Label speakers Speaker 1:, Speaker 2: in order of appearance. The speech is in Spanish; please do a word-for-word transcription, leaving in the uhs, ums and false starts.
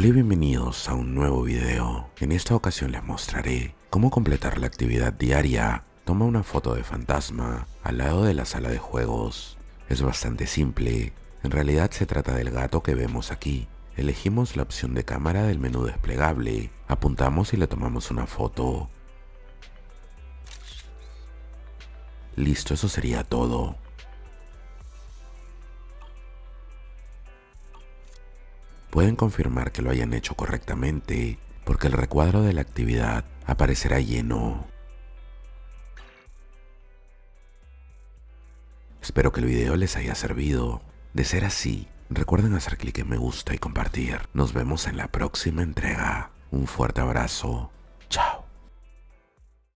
Speaker 1: Hola y bienvenidos a un nuevo video. En esta ocasión les mostraré cómo completar la actividad diaria. Toma una foto de fantasma al lado de la sala de juegos. Es bastante simple. En realidad se trata del gato que vemos aquí. Elegimos la opción de cámara del menú desplegable, apuntamos y le tomamos una foto. Listo, eso sería todo. Pueden confirmar que lo hayan hecho correctamente, porque el recuadro de la actividad aparecerá lleno. Espero que el video les haya servido. De ser así, recuerden hacer clic en me gusta y compartir. Nos vemos en la próxima entrega. Un fuerte abrazo.